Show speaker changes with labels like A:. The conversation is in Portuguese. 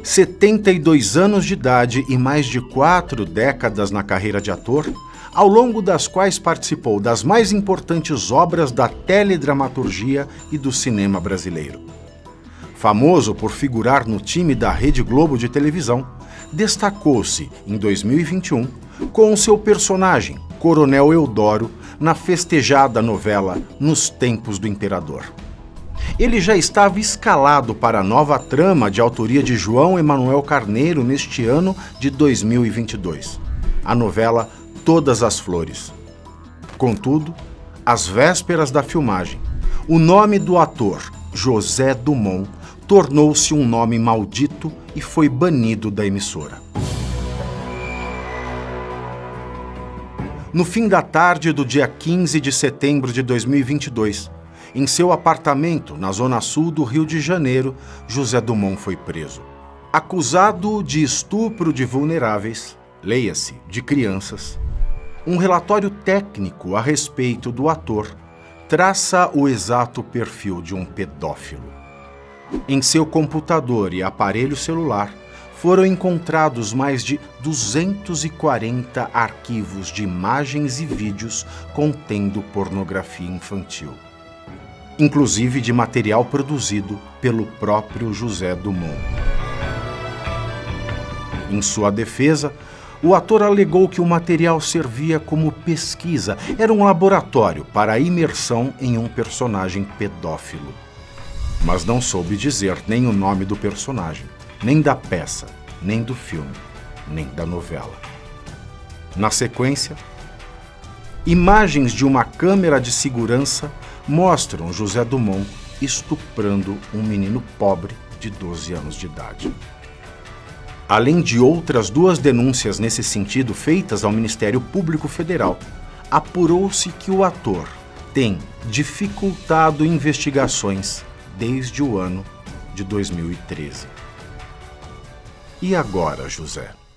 A: 72 anos de idade e mais de 4 décadas na carreira de ator, ao longo das quais participou das mais importantes obras da teledramaturgia e do cinema brasileiro. Famoso por figurar no time da Rede Globo de televisão, destacou-se em 2021 com seu personagem, Coronel Eudoro, na festejada novela Nos Tempos do Imperador. Ele já estava escalado para a nova trama de autoria de João Emanuel Carneiro neste ano de 2022, a novela Todas as Flores. Contudo, às vésperas da filmagem, o nome do ator, José Dumont, tornou-se um nome maldito e foi banido da emissora. No fim da tarde do dia 15 de setembro de 2022, em seu apartamento na zona sul do Rio de Janeiro, José Dumont foi preso. Acusado de estupro de vulneráveis, leia-se, de crianças, um relatório técnico a respeito do ator traça o exato perfil de um pedófilo. Em seu computador e aparelho celular foram encontrados mais de 240 arquivos de imagens e vídeos contendo pornografia infantil, inclusive de material produzido pelo próprio José Dumont. Em sua defesa, o ator alegou que o material servia como pesquisa, era um laboratório para a imersão em um personagem pedófilo. Mas não soube dizer nem o nome do personagem, nem da peça, nem do filme, nem da novela. Na sequência, imagens de uma câmera de segurança mostram José Dumont estuprando um menino pobre de 12 anos de idade. Além de outras 2 denúncias nesse sentido feitas ao Ministério Público Federal, apurou-se que o ator tem dificultado investigações desde o ano de 2013. E agora, José?